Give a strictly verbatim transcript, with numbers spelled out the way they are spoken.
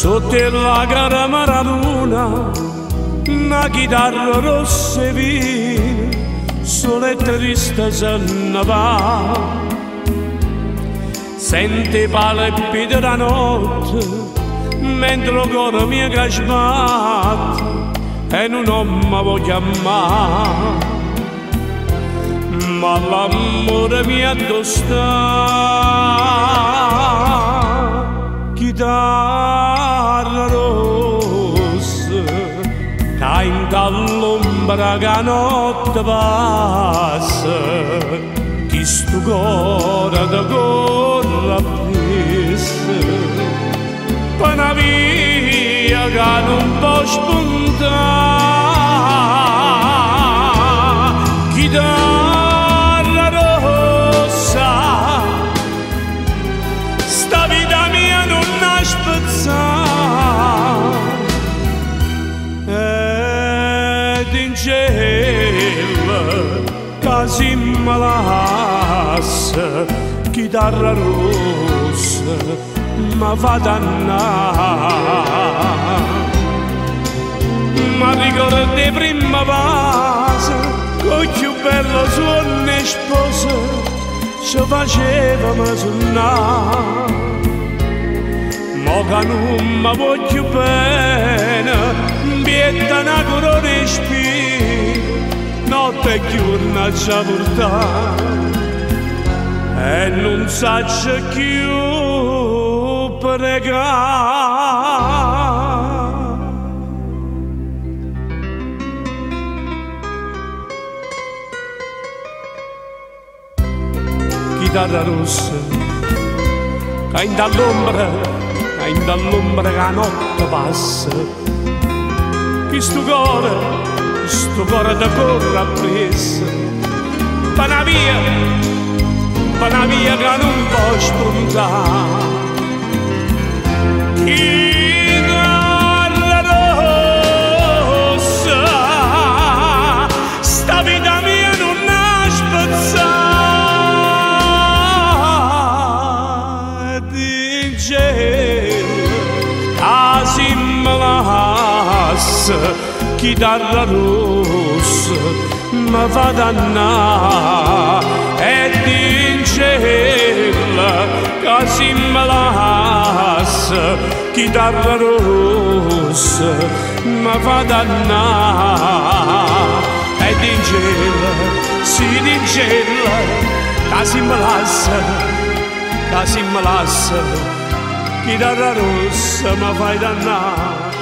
sotto la cara maratona, una chitarra rossa e vina, sole triste se ne va. Sente palpi della notte, mentre il cuore mi che sbatte, e non ho mai voglia mai. Ma l'amore mi addosta, chitarra rossa, che all'ombra che notte passa, chi sto cuore da corre appresso, per una via che non può spuntare. Chitarra rossa, sta vita mia non ha spezzato, ed in cielo che si malassa, chitarra rossa ma fa dannare. Ma ricordo di prima base, con più bello suono e sposa, ci faceva ma suonare. Mo che non mi voglio bene, bietta una corona e spina, notte e giorno ci ha portato, e non saccio più pregare. Chitarra rossa, che in dall'ombra, che in dall'ombra che la notte passa, chi sto cuore, sto cuore da corre appresso, per una via, per una via che non può spuntare. Chitarra rossa, sta vita mia non ha spezzato, si malassa, chitarra rossa ma fa dannare, ed in cielo che si malassa, chitarra rossa ma fa dannare, ed in cielo, sì in cielo che si malassa, che si malassa, chitarra rossa ma fai dannare.